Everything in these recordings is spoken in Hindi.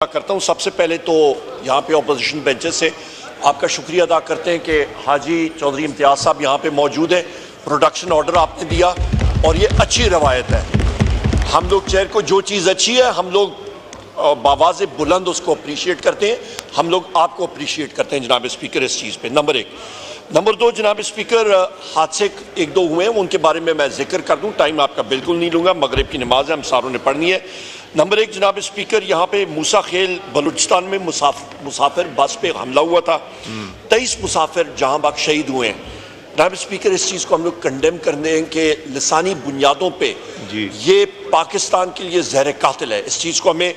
करता हूँ। सबसे पहले तो यहाँ पे अपोजिशन बेंचेस से आपका शुक्रिया अदा करते हैं कि हाजी चौधरी इम्तियाज़ साहब यहाँ पे मौजूद हैं। प्रोडक्शन ऑर्डर आपने दिया और ये अच्छी रवायत है। हम लोग चेयर को जो चीज़ अच्छी है हम लोग बावाज़े बुलंद उसको अप्रीशिएट करते हैं। हम लोग आपको अप्रीशिएट करते हैं जनाब स्पीकर इस चीज़ पे। नंबर एक। नंबर दो, जनाब स्पीकर हादसे एक दो हुए हैं उनके बारे में मैं जिक्र कर दूं, टाइम आपका बिल्कुल नहीं लूँगा, मगरिब की नमाज है, हम सारों ने पढ़नी है। नंबर एक, जनाब स्पीकर यहाँ पे मूसा खेल बलूचिस्तान में मुसाफिर बस पे हमला हुआ था, 23 मुसाफिर जहाँ बाग शहीद हुए हैं। जनाब स्पीकर इस चीज़ को हम लोग कंडेम करते हैं कि लसानी बुनियादों पर ये पाकिस्तान के लिए जहर कातिल है। इस चीज़ को हमें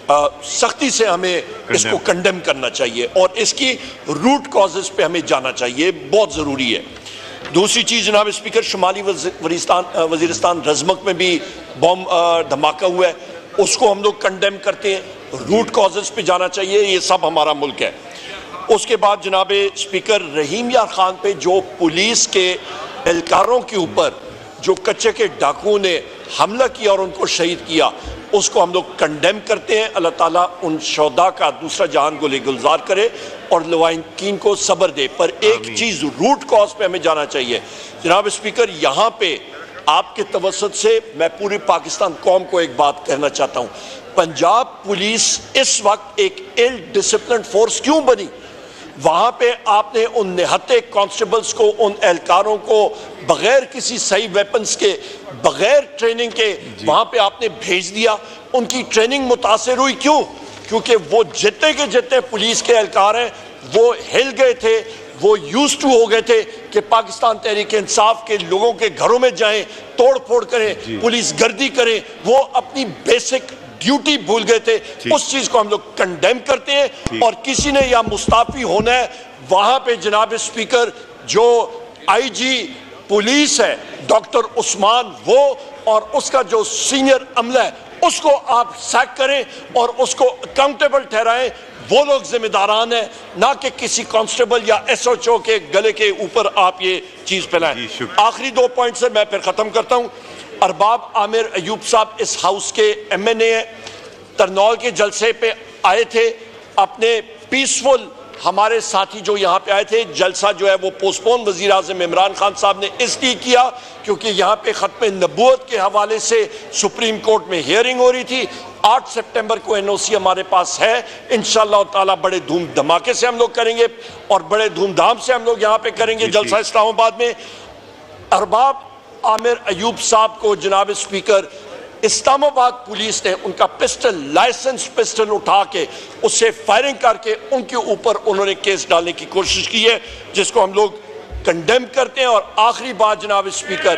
सख्ती से हमें इसको कंडेम करना चाहिए और इसकी रूट कॉजेस पे हमें जाना चाहिए, बहुत ज़रूरी है। दूसरी चीज़ जनाब स्पीकर, शुमाली वज़ीरिस्तान रज़मक में भी बम धमाका हुआ है, उसको हम लोग कंडेम करते हैं। रूट कॉजेस पे जाना चाहिए, ये सब हमारा मुल्क है। उसके बाद जनाब स्पीकर, रहीम यार खान पे जो पुलिस के एहलकारों के ऊपर जो कच्चे के डाकुओं ने हमला किया और उनको शहीद किया, उसको हम लोग कंडेम करते हैं। अल्लाह ताला उन शोदा का दूसरा जहान को गुलजार करे और लवाकिन को सब्र दे। पर एक चीज़, रूट कॉज पे हमें जाना चाहिए। जनाब स्पीकर, यहाँ पे आपके तवसत से मैं पूरी पाकिस्तान कौम को एक बात कहना चाहता हूँ, पंजाब पुलिस इस वक्त एक इल डिसिप्लिन फोर्स क्यों बनी? वहाँ पे आपने उन निहत्ते कांस्टेबल्स को, उन एहलकारों को बगैर किसी सही वेपन्स के, बगैर ट्रेनिंग के वहाँ पे आपने भेज दिया। उनकी ट्रेनिंग मुतासिर हुई, क्यों? क्योंकि वो जितने के जितने पुलिस के एहलकार हैं वो हिल गए थे, वो यूज टू हो गए थे कि पाकिस्तान तहरीक इंसाफ के लोगों के घरों में जाएं, तोड़ फोड़ करें, पुलिस गर्दी करें, वो अपनी बेसिक ड्यूटी भूल गए थे। उस चीज को हम लोग कंडेम करते हैं और किसी ने या मुस्ताफी होना है, वहां पे जनाब स्पीकर जो आईजी पुलिस है डॉक्टर उस्मान, वो और उसका जो सीनियर अमला है उसको आप सैक करें और उसको अकाउंटेबल ठहराएं। वो लोग जिम्मेदारान हैं, ना कि किसी कांस्टेबल या एसएचओ के गले के ऊपर आप ये चीज फैलाएं। आखिरी 2 पॉइंट से मैं फिर खत्म करता हूं। अरबाब आमिर अयूब साहब इस हाउस के एमएनए हैं, तरनौल के जलसे पे आए थे, अपने पीसफुल हमारे साथी जो यहाँ पे आए थे, जलसा जो है वो पोस्टपोन वज़ीर आज़म इमरान खान साहब ने इसलिए किया क्योंकि यहाँ पे ख़त्म नबूवत के हवाले से सुप्रीम कोर्ट में हियरिंग हो रही थी। 8 सितंबर को एनओसी हमारे पास है, इंशाअल्लाह ताला बड़े धूम धमाके से हम लोग करेंगे और बड़े धूमधाम से हम लोग यहाँ पे करेंगे जलसा इस्लामाबाद में। अरबाब आमिर अयूब साहब को जनाब स्पीकर, इस्लामाबाद पुलिस ने उनका पिस्टल, लाइसेंस पिस्टल उठा के उससे फायरिंग करके उनके ऊपर उन्होंने केस डालने की कोशिश की है, जिसको हम लोग कंडेम करते हैं। और आखिरी बात जनाब स्पीकर,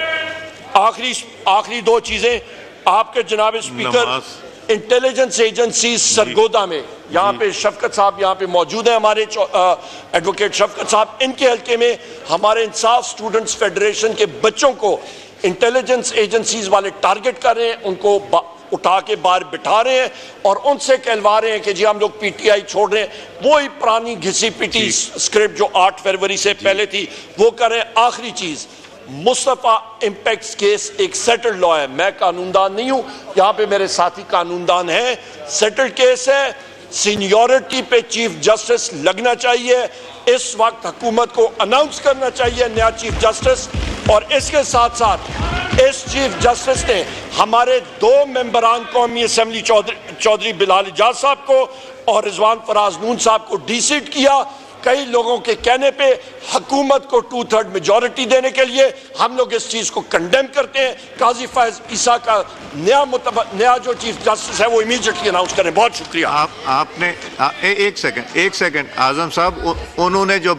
आखिरी 2 चीजें आपके जनाब स्पीकर, इंटेलिजेंस एजेंसी सरगोदा में यहाँ पे शफकत साहब यहाँ पे मौजूद हैं, हमारे एडवोकेट शफकत साहब, इनके हल्के में हमारे इंसाफ स्टूडेंट्स फेडरेशन के बच्चों को इंटेलिजेंस एजेंसीज वाले टारगेट कर रहे हैं, उनको उठा के बाहर बिठा रहे हैं और उनसे कहलवा रहे हैं कि जी हम लोग पीटीआई छोड़ रहे हैं। वो ही पुरानी घिसी पिटी स्क्रिप्ट जो 8 फरवरी से पहले थी वो कर रहे हैं। आखिरी चीज, मुस्तफ़ा इम्पैक्ट केस एक सेटल्ड लॉ है, मैं कानूनदान नहीं हूं, यहाँ पे मेरे साथी कानूनदान हैं, सेटल्ड केस है, सीनियरिटी पे चीफ जस्टिस लगना चाहिए। इस वक्त हुकूमत को अनाउंस करना चाहिए नया चीफ जस्टिस, और इसके साथ साथ इस चीफ जस्टिस ने हमारे 2 मेंबरान कौमी असम्बली चौधरी बिलाल इजाज साहब को और रिजवान फराज नून साहब को डीसीट किया। कई लोगों के कहने पे हुकूमत को 2/3 मेजॉरिटी देने के लिए हम लोग इस चीज को कंडेम करते हैं। काजी फैज ईसा का नया जो चीफ जस्टिस है वो इमीडिएटली अनाउंस करें। बहुत शुक्रिया। आपने एक सेकंड आजम साहब, उन्होंने जो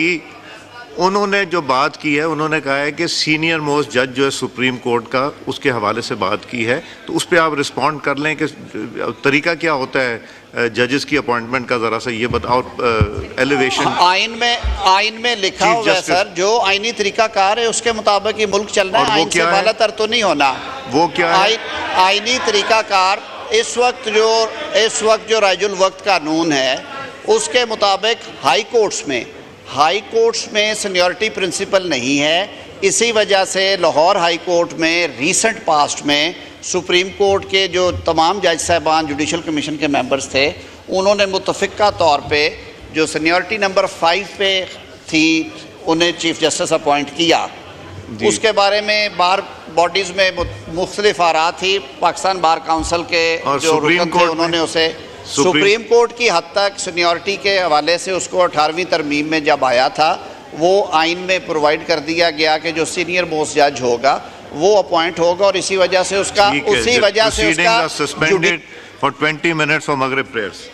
बात की है उन्होंने कहा है कि सीनियर मोस्ट जज जो है सुप्रीम कोर्ट का, उसके हवाले से बात की है, तो उस पर आप रिस्पॉन्ड कर लें कि तरीका क्या होता है जजेस की अपॉइंटमेंट का, जरा सा ये बताओ। एलिवेशन आइन में लिखा हुआ है सर, जो आइनी तरीकाकार है उसके मुताबिक ये मुल्क चलना है, आइन से बालातर तो नहीं होना। वो क्या है आइनी तरीकाकार? इस वक्त जो राजुल वक्त कानून है उसके मुताबिक हाई कोर्ट्स में सीनियरिटी प्रिंसिपल नहीं है। इसी वजह से लाहौर हाई कोर्ट में रीसेंट पास्ट में सुप्रीम कोर्ट के जो तमाम जज साहबान जुडिशल कमीशन के मेंबर्स थे उन्होंने मुतफ़िका तौर पे जो सीनियरिटी नंबर 5 पे थी उन्हें चीफ जस्टिस अपॉइंट किया। उसके बारे में बार बॉडीज़ में मुख्तलिफ आरा थी। पाकिस्तान बार काउंसिल के जो रुकन थे उन्होंने उसे सुप्रीम कोर्ट की हद तक सीनियरिटी के हवाले से उसको 18वीं तरमीम में जब आया था वो आइन में प्रोवाइड कर दिया गया कि जो सीनियर मोस्ट जज होगा वो अपॉइंट होगा और इसी वजह से उसका सस्पेंडेड फॉर 20 मिनट्स फॉर मगरिब प्रेयर्स।